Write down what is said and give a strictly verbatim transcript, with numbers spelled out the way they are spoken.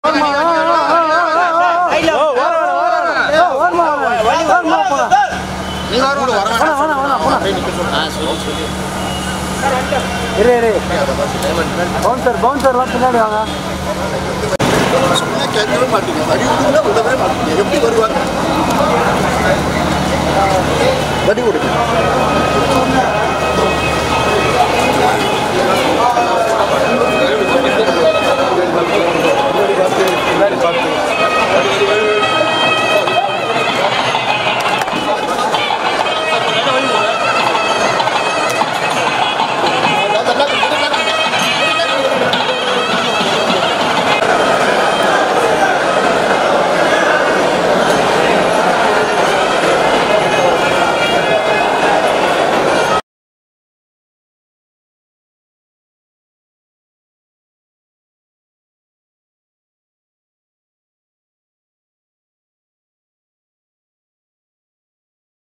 Bouncer பவுன்சர்லாம் பின்னாடி வாங்க. சொன்னா கேட்கவே மாட்டீங்க, வடி விடுங்க விடவே மாட்டீங்க, எப்படி வருவாங்க? வடி கொடுங்க.